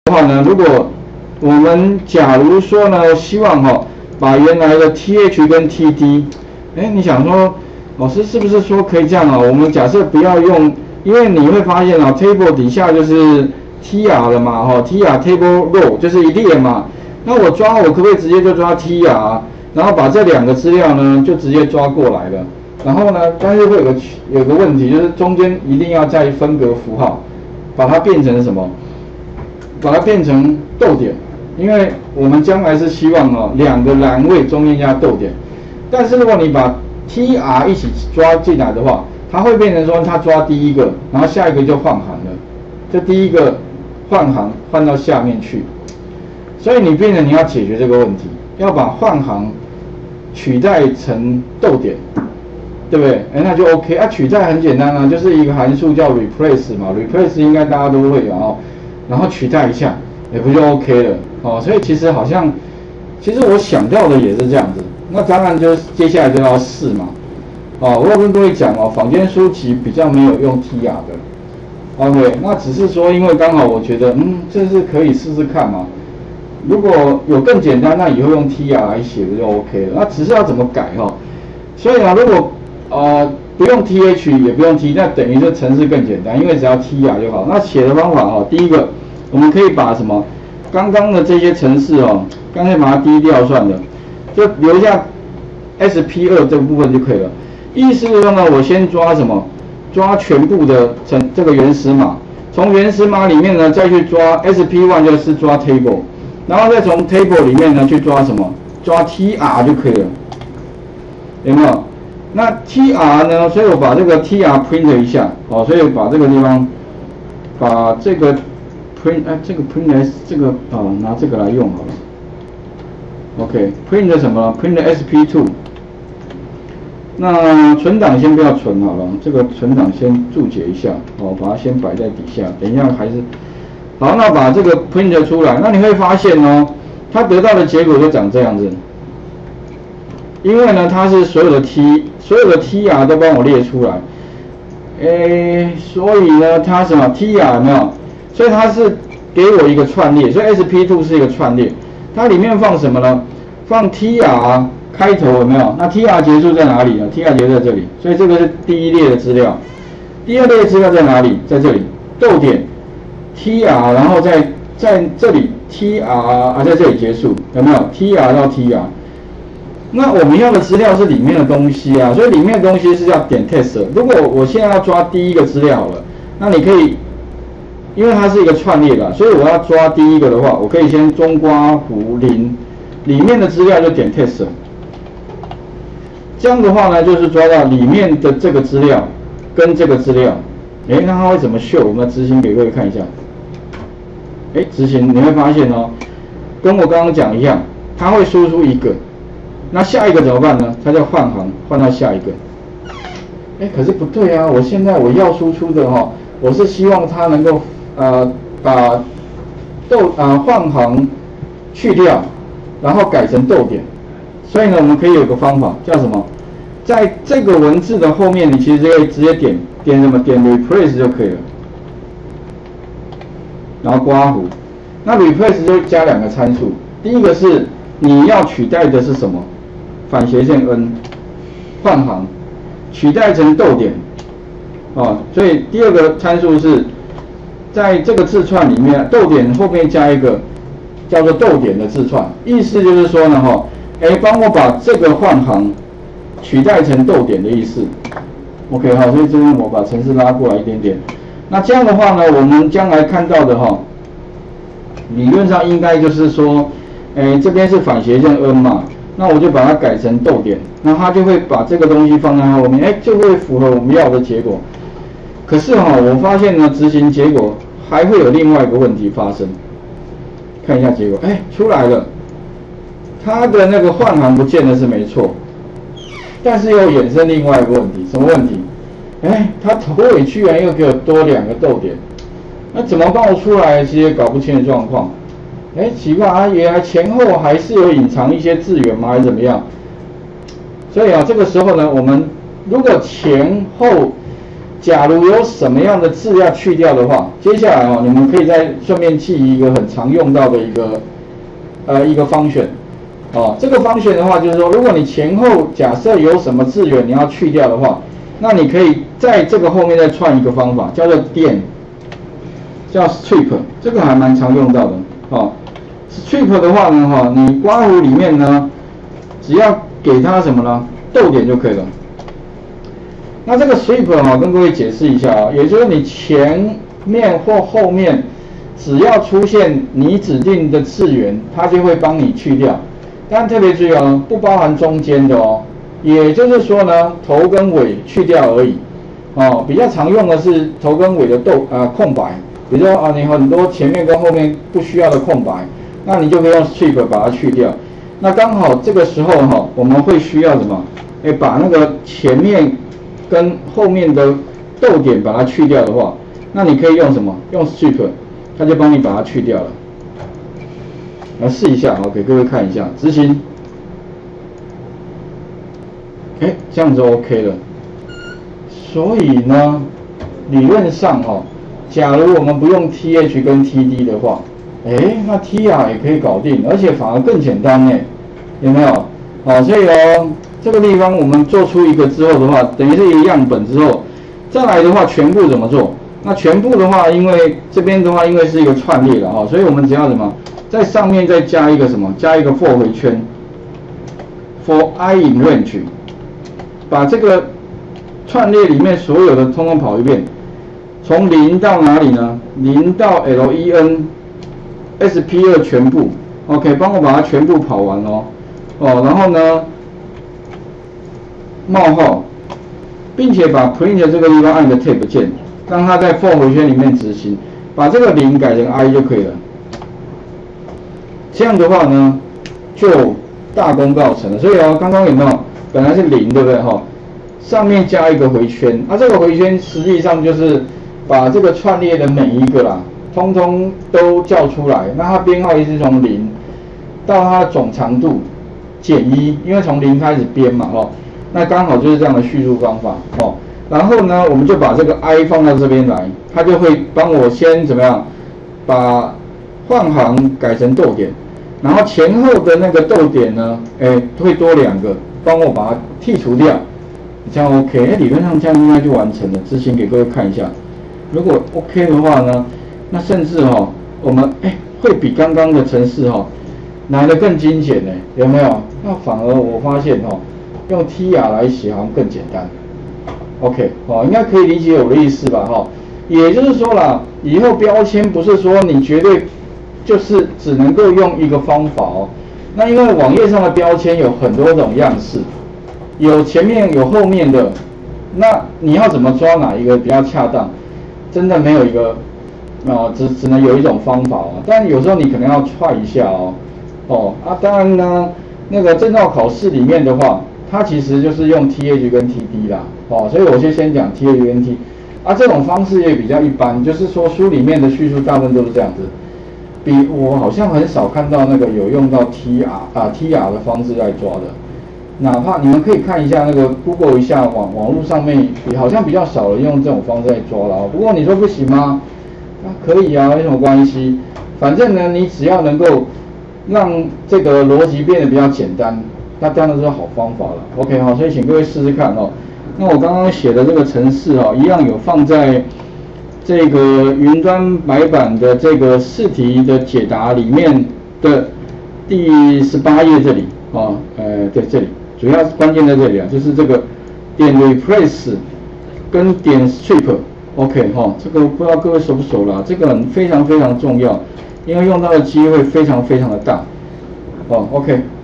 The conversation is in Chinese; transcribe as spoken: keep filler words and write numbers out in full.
的话呢，如果我们假如说呢，希望哈、哦、把原来的 T H 跟 T D， 哎，你想说老师是不是说可以这样啊？我们假设不要用，因为你会发现啊 ，table 底下就是 T R 了嘛，哈 ，T R table row 就是一列嘛。那我抓我可不可以直接就抓 T R， 然后把这两个资料呢就直接抓过来了？然后呢，但是会有个有个问题，就是中间一定要再分隔符号，把它变成什么？把它变成逗点，因为我们将来是希望哦两个栏位中间加逗点。但是如果你把 T R 一起抓进来的话，它会变成说它抓第一个，然后下一个就换行了，这第一个换行换到下面去，所以你变成你要解决这个问题，要把换行取代成逗点。对不对？哎，那就 OK 啊。取代很简单啊，就是一个函数叫 replace 嘛 ，replace 应该大家都会有哦。然后取代一下，也不就 OK 了哦。所以其实好像，其实我想到的也是这样子。那当然就接下来就要试嘛。哦，我要跟各位讲哦，坊间书籍比较没有用 T R 的。OK， 那只是说，因为刚好我觉得，嗯，这是可以试试看嘛。如果有更简单，那以后用 T R 来写的就 OK 了。那只是要怎么改哈、哦？所以啊，如果呃，不用 T H 也不用 T， 那等于这程式更简单，因为只要 T R 就好。那写的方法哈、哦，第一个，我们可以把什么刚刚的这些程式哦，刚才把它低调算了，就留下 S P 二 这个部分就可以了。意思是说呢，我先抓什么？抓全部的成这个原始码，从原始码里面呢再去抓 S P 一 就是抓 table， 然后再从 table 里面呢去抓什么？抓 T R 就可以了，有没有？那 T R 呢？所以我把这个 T R print 一下，哦，所以把这个地方，把这个 print， 哎，这个 print 这个啊、哦，拿这个来用好了。OK，print 什么 ？print S P 二。那存档先不要存好了，这个存档先注解一下，哦，把它先摆在底下，等一下还是，好，那把这个 print 出来，那你会发现哦，它得到的结果就长这样子。因为呢，它是所有的 T， 所有的 T R 都帮我列出来，诶，所以呢，它什么 T R 有没有？所以它是给我一个串列，所以 S P 二 是一个串列，它里面放什么呢？放 T R 开头有没有？那 T R 结束在哪里呢 ？T R 结束在这里，所以这个是第一列的资料。第二列资料在哪里？在这里，逗点 T R， 然后在在这里 T R 啊，在这里结束，有没有 ？T R 到 T R。那我们要的资料是里面的东西啊，所以里面的东西是要点 test。如果我现在要抓第一个资料好了，那你可以，因为它是一个串列的，所以我要抓第一个的话，我可以先中括弧零，里面的资料就点 test。这样的话呢，就是抓到里面的这个资料跟这个资料，哎，那它会怎么秀？我们执行给各位看一下。哎，执行你会发现哦，跟我刚刚讲一样，它会输出一个。那下一个怎么办呢？它叫换行，换到下一个。哎，可是不对啊！我现在我要输出的哈、哦，我是希望它能够呃把逗呃换行去掉，然后改成逗点。所以呢，我们可以有个方法叫什么？在这个文字的后面，你其实可以直接点点什么？点 replace 就可以了。然后括弧，那 replace 就加两个参数，第一个是你要取代的是什么？反斜线 n 换行取代成逗点，哦，所以第二个参数是在这个字串里面，逗点后面加一个叫做逗点的字串，意思就是说呢，哈，哎，帮我把这个换行取代成逗点的意思。OK， 好，所以这边我把程式拉过来一点点。那这样的话呢，我们将来看到的哈，理论上应该就是说，哎，这边是反斜线 n 嘛。那我就把它改成逗点，那它就会把这个东西放在后面，哎，就会符合我们要的结果。可是哈、哦，我发现呢，执行结果还会有另外一个问题发生。看一下结果，哎，出来了，它的那个换行不见得是没错，但是又衍生另外一个问题，什么问题？哎，它头尾居然又给我多两个逗点，那怎么帮我出来？其实也搞不清的状况。哎，奇怪啊，原来前后还是有隐藏一些字元吗？还是怎么样？所以啊，这个时候呢，我们如果前后假如有什么样的字要去掉的话，接下来哦，你们可以再顺便记一个很常用到的一个呃一个function。哦，这个function的话就是说，如果你前后假设有什么字元你要去掉的话，那你可以在这个后面再串一个方法，叫做电，叫 strip， 这个还蛮常用到的。哦 ，strip 的话呢，哈、哦，你刮弧里面呢，只要给它什么呢？逗点就可以了。那这个 strip 哈、哦，跟各位解释一下啊、哦，也就是你前面或后面只要出现你指定的字元，它就会帮你去掉。但特别注意哦，不包含中间的哦。也就是说呢，头跟尾去掉而已。哦，比较常用的是头跟尾的逗呃空白，比如说啊，你很多前面跟后面不需要的空白，那你就可以用 strip 把它去掉。那刚好这个时候哈、哦，我们会需要什么？哎，把那个前面跟后面的逗点把它去掉的话，那你可以用什么？用 strip， 它就帮你把它去掉了。来试一下，好，给各位看一下，执行。哎，这样就 OK 了。所以呢，理论上哦，假如我们不用 T H 跟 T D 的话，哎，那 T R 也可以搞定，而且反而更简单呢，有没有？好，所以哦，这个地方我们做出一个之后的话，等于是一个样本之后，再来的话全部怎么做？那全部的话，因为这边的话，因为是一个串列的哈，所以我们只要什么，在上面再加一个什么，加一个 for 回圈 ，for I in range， 把这个串列里面所有的通通跑一遍，从零到哪里呢？零到 len S P 二 全部 ，OK， 帮我把它全部跑完哦，哦，然后呢，冒号，并且把 print 这个地方按个 tab 键，让它在 for 回圈里面执行，把这个零改成 I 就可以了。这样的话呢，就大功告成了。所以哦，刚刚有没有本来是零，对不对哈？上面加一个回圈，啊，这个回圈实际上就是把这个串列的每一个啦，通通都叫出来。那它编号也是从零到它的总长度减一，因为从零开始编嘛，哦，那刚好就是这样的叙述方法，哦。然后呢，我们就把这个 I 放到这边来，它就会帮我先怎么样，把换行改成逗点，然后前后的那个逗点呢，哎，会多两个，帮我把它剔除掉。这样 OK， 理论上这样应该就完成了。执行给各位看一下，如果 OK 的话呢，那甚至哈、哦，我们哎会比刚刚的程式哈、哦、来得更精简呢，有没有？那反而我发现哈、哦，用 T R 来写好像更简单。OK， 哦，应该可以理解我的意思吧？哈、哦，也就是说啦，以后标签不是说你绝对就是只能够用一个方法哦。那因为网页上的标签有很多种样式。有前面有后面的，那你要怎么抓哪一个比较恰当？真的没有一个，哦，只只能有一种方法哦。但有时候你可能要踹一下哦，哦啊，当然呢，那个证照考试里面的话，它其实就是用 T H 跟 T D 啦，哦，所以我就先讲 T H 跟 T， 啊，这种方式也比较一般，就是说书里面的叙述大部分都是这样子，比我好像很少看到那个有用到 T R 啊 T R 的方式来抓的。哪怕你们可以看一下那个 Google 一下网网络上面，好像比较少人用这种方式来抓了。不过你说不行吗？啊，可以啊，没什么关系。反正呢，你只要能够让这个逻辑变得比较简单，那当然是好方法了。OK 好，所以请各位试试看哦。那我刚刚写的这个程式哦，一样有放在这个云端白板的这个试题的解答里面的第十八页这里啊，呃，对这里。主要关键在这里啊，就是这个点 replace 跟点 strip，OK 哈、哦，这个不知道各位熟不熟啦，这个非常非常重要，因为用到的机会非常非常的大，哦 ，OK。